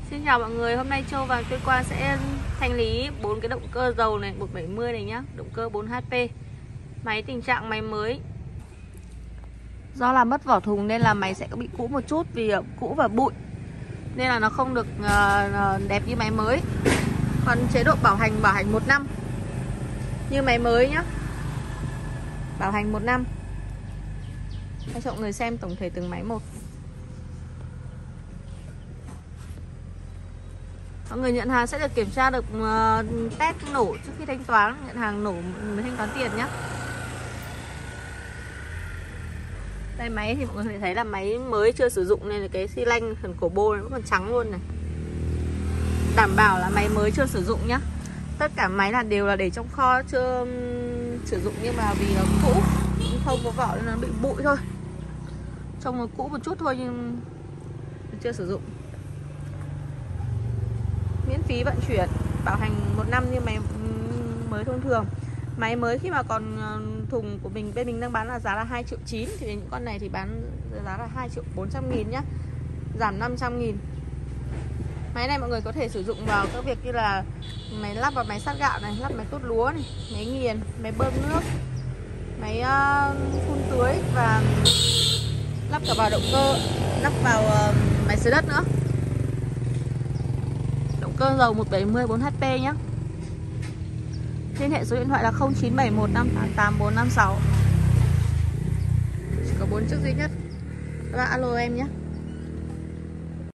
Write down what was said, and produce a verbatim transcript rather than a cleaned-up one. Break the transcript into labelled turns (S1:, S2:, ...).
S1: Xin chào mọi người, hôm nay Châu và Tuyên Quang sẽ thanh lý bốn cái động cơ dầu này, một bảy mươi này nhá, động cơ bốn H P. Máy tình trạng máy mới. Do là mất vỏ thùng nên là máy sẽ bị cũ một chút vì cũ và bụi. Nên là nó không được uh, đẹp như máy mới. Còn chế độ bảo hành bảo hành một năm. Như máy mới nhá. Bảo hành một năm. Hãy cho mọi người xem tổng thể từng máy một. Mọi người nhận hàng sẽ được kiểm tra được uh, test nổ trước khi thanh toán. Nhận hàng nổ mới thanh toán tiền nhé. Đây máy thì mọi người có thể thấy là máy mới chưa sử dụng nên là cái xi lanh phần cổ bô nó vẫn còn trắng luôn này. Đảm bảo là máy mới chưa sử dụng nhá. Tất cả máy là đều là để trong kho chưa um, sử dụng, nhưng mà vì nó cũ không có vỏ nên nó bị bụi thôi. Trông nó cũ một chút thôi nhưng chưa sử dụng. Miễn phí vận chuyển, bảo hành một năm như máy mới thông thường. Máy mới khi mà còn thùng của mình, bên mình đang bán là giá là hai triệu chín, thì những con này thì bán giá là hai triệu bốn trăm nghìn nhá, giảm năm trăm nghìn. Máy này mọi người có thể sử dụng vào các việc như là máy lắp vào máy sát gạo này, lắp máy tốt lúa này, máy nghiền, máy bơm nước, máy uh, phun tưới và lắp cả vào động cơ, lắp vào uh, máy xới đất nữa. Cơ dầu một bảy mươi bốn H P nhé. Liên hệ số điện thoại là không chín bảy một năm tám tám bốn năm sáu. Chỉ có bốn chiếc duy nhất. Các bạn alo em nhé.